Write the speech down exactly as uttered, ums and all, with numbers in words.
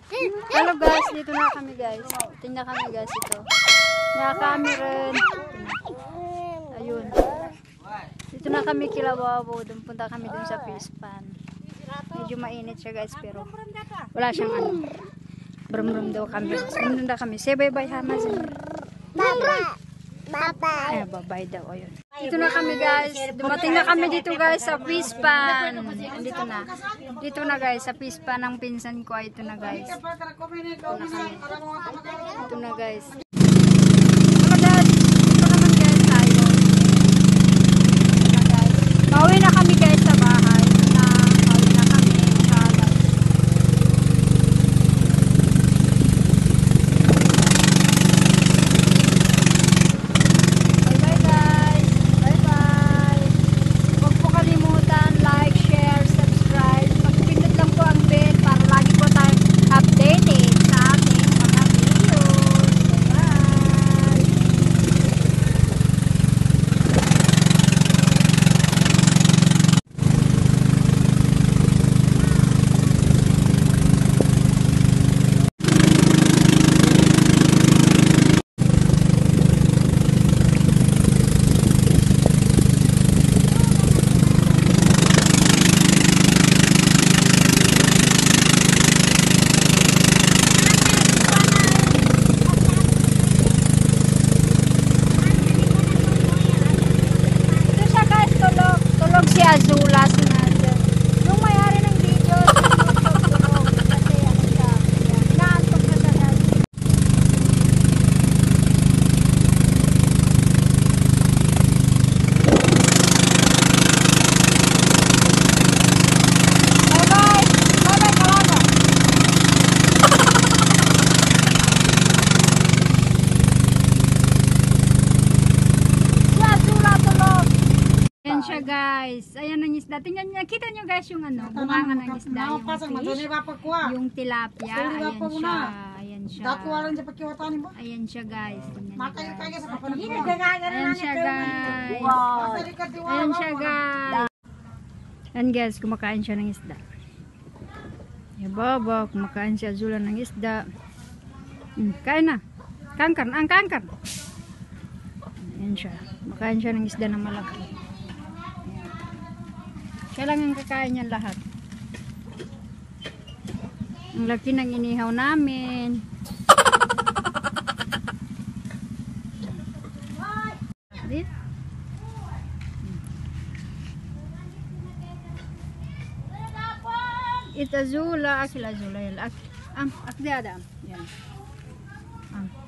Hello guys, dito na kami guys. Tingnan kami guys ito. Nya kami rin. Ayun. Dito na kami Kilawabo. Doon punta kami dun sa fish pan. Medyo mainit siya guys pero wala siyang ano. Brum-brum daw kami. Brum daw kami. Say bye-bye ha, Mas. Baba. Baba. Ay, bye-bye daw. Ayun. Dito na kami guys. Dumating na kami dito guys sa fish pan. Dito na. Dito na guys sa fish pan ng pinsan ko. Ito na guys. Ito na kami. Ito na guys. Mga dad, ito naman guys tayo. Ito na guys. Pauwi na kami guys sa bahay. Ito na. Pauwi na kami. Inshallah. Bye-bye guys. Bye-bye. Huwag po kalimutan like, share, subscribe. Magpindot lang po ang bell para lagi po tayong updated sa ating mga videos. Bye-bye. Ito siya guys, tulog. Tulog si Azula, si Nadia. Yung may-ari ng video, tulog, tulog. Kasi ano siya, inaantok na sa Nadia. Bye-bye! Bye-bye, Kalama! Si Azula, tulog! Ayan siya guys. Ayan ang isda. Tingnan niya. Kita niyo guys yung ano, bunga ng isda. Yung fish. Yung tilapia. Ayan siya. Ayan siya. Ayan siya guys. Tingnan niyo guys. Ayan siya guys. Ayan siya guys. Ayan guys, kumakain siya ng isda. Ya baba, kumakain si Azula ng isda. Hmm, kain na. Kangkar, ang kangkar. Ayan siya. Kumakain siya ng isda na malaki. Siya lang ang kakain niyan lahat. Ang laki ng inihaw namin. Di? Ito Azula, akil Azula. Ak, am, ak di ada. Yan. Am.